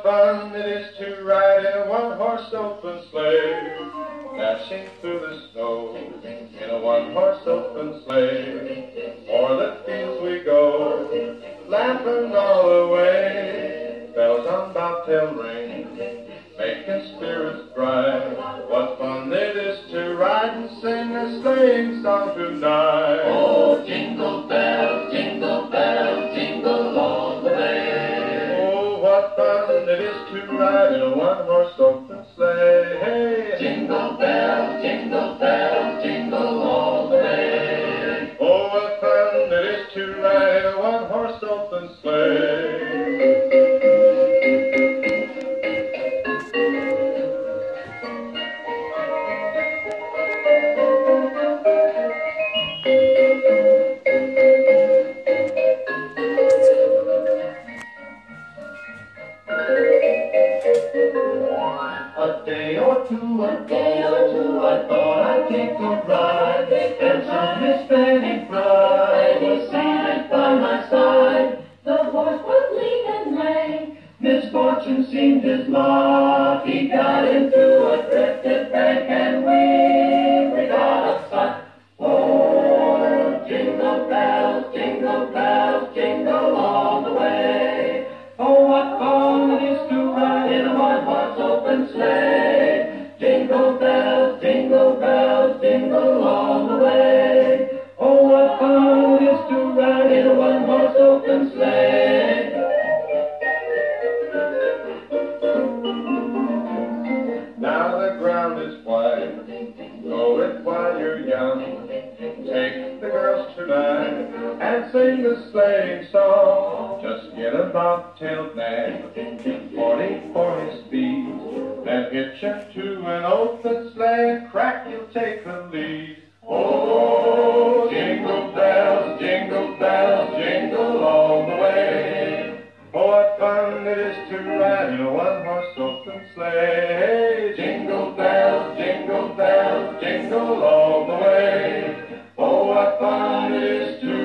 fun it is to ride in a one-horse open sleigh, dashing through the snow in a one-horse open sleigh. O'er the fields we go, laughing all the way. Bells on bobtail ring, making spirits bright. What fun it is to ride and sing a sleighing song tonight. Oh, jingle bells, jingle all the way. Oh, what fun it is to ride in a one-horse open sleigh. Hey. Jingle bells, jingle all the way. Oh, what fun it is to ride in a one-horse open sleigh. A day or two, I thought I'd take a ride, and some Hispanic bride was seated by my side. The horse was lean and lame, misfortune seemed his lot. He got into a drifted bank, and we got upset. Oh, jingle bells, jingle all the way. Oh, what fun it is to ride in a one-horse open sleigh. Jingle bells, jingle all the way. Oh, what fun it is to ride in a one-horse open sleigh. Now the ground is wide, go it while you're young. Take the girls tonight and sing the sleighing song. Just get a bobtailed nag, 40 for his speed. Then hitch him to an open sleigh and crack, you'll take the lead. Oh, jingle bells, jingle all the way. Oh, what fun it is to ride in a one-horse open sleigh. Jingle bells, jingle all the way. Oh, what fun it is to